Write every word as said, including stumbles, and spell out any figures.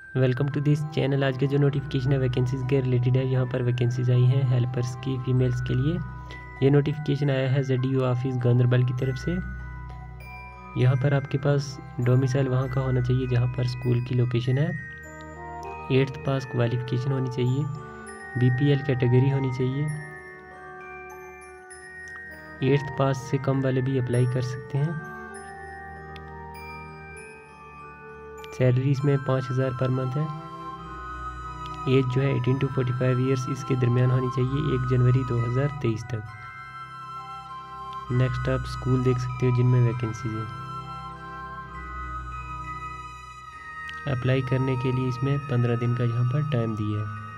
Welcome to this channel. आज के जो नोटिफिकेशन है वैकेंसीज़ के रिलेटेड है। यहाँ पर वैकेंसीज आई हैं हेल्पर्स की फीमेल्स के लिए। ये नोटिफिकेशन आया है जेडीयू ऑफिस गांधरबल की तरफ से। यहाँ पर आपके पास डोमिसाइल वहाँ का होना चाहिए जहाँ पर स्कूल की लोकेशन है। एट्थ पास क्वालिफिकेशन होनी चाहिए। बीपीएल कैटेगरी होनी चाहिए। एट्थ पास से कम वाले भी अप्लाई कर सकते हैं। सैलरी इसमें पाँच हज़ार पर मंथ है। एज जो है अठारह टू पैंतालीस ईयर्स इसके दरमियान होनी चाहिए एक जनवरी दो हज़ार तेईस तक। नेक्स्ट आप स्कूल देख सकते हो जिनमें वैकेंसीज है। अप्लाई करने के लिए इसमें पंद्रह दिन का यहाँ पर टाइम दिया है।